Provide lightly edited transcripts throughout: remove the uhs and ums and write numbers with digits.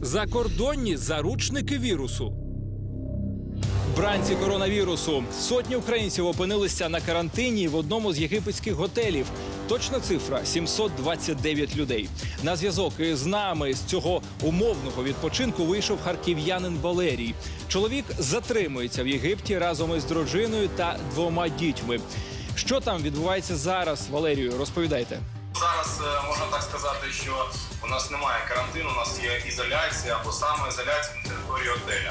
Закордонні заручники вірусу. Бранці коронавірусу. Сотні українців опинилися на карантині в одному з єгипетських готелів. Точна цифра – 729 людей. На зв'язок із нами з цього умовного відпочинку вийшов харків'янин Валерій. Чоловік затримується в Єгипті разом із дружиною та 2 дітьми. Що там відбувається зараз, Валерію, розповідайте. Зараз можна так сказати, що у нас немає карантину, у нас є ізоляція або самоізоляція на території готеля.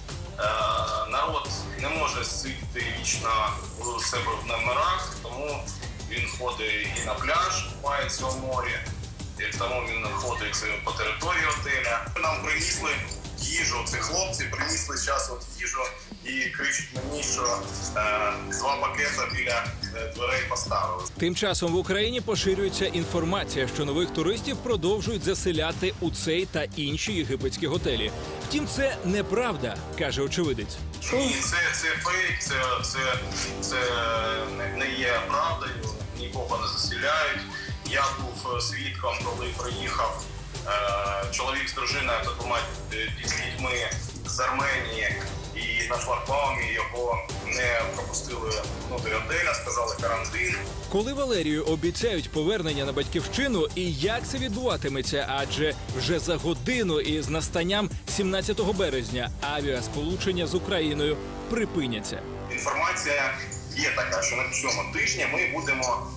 Народ не може сидіти вічно у себе в номерах, тому він ходить і на пляж, купається у морі, і тому він ходить по території готеля. Нам принесли їжу, ці хлопці принесли зараз їжу і кричать мені, що 2 пакети біля дверей поставили. Тим часом в Україні поширюється інформація, що нових туристів продовжують заселяти у цей та інші єгипетські готелі. Втім, це неправда, каже очевидець. Ні, це фейк, це не є правдою, нікого не заселяють. Я був свідком, коли приїхав чоловік з дружиною та 2 дітьми з Арменії, і на шлагбаумі його не пропустили внутрі готеля, сказали карантин. Коли Валерію обіцяють повернення на батьківщину і як це відбуватиметься, адже вже за годину із настанням 17 березня авіасполучення з Україною припиняться. Інформація є така, що на цьому тижні ми будемо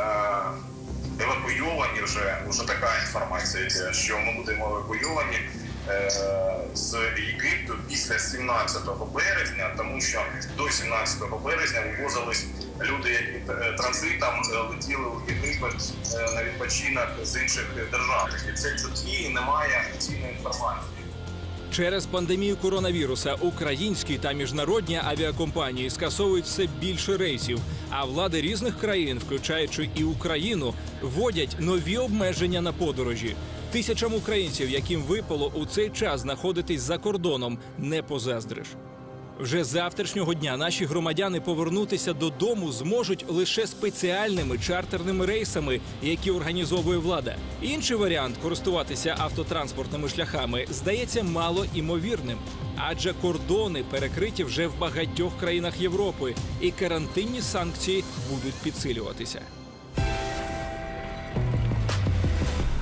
евакуйовані вже така інформація, що ми будемо евакуйовані з Єгипту після 17 березня, тому що до 17 березня вивозились люди, які транзитом летіли у Єгипет на відпочинок з інших держав. І це чутки, і немає офіційної інформації. Через пандемію коронавіруса українські та міжнародні авіакомпанії скасовують все більше рейсів, а влади різних країн, включаючи і Україну, вводять нові обмеження на подорожі. Тисячам українців, яким випало у цей час знаходитись за кордоном, не позаздриш. Вже з завтрашнього дня наші громадяни повернутися додому зможуть лише спеціальними чартерними рейсами, які організовує влада. Інший варіант – користуватися автотранспортними шляхами – здається мало імовірним. Адже кордони перекриті вже в багатьох країнах Європи, і карантинні санкції будуть підсилюватися.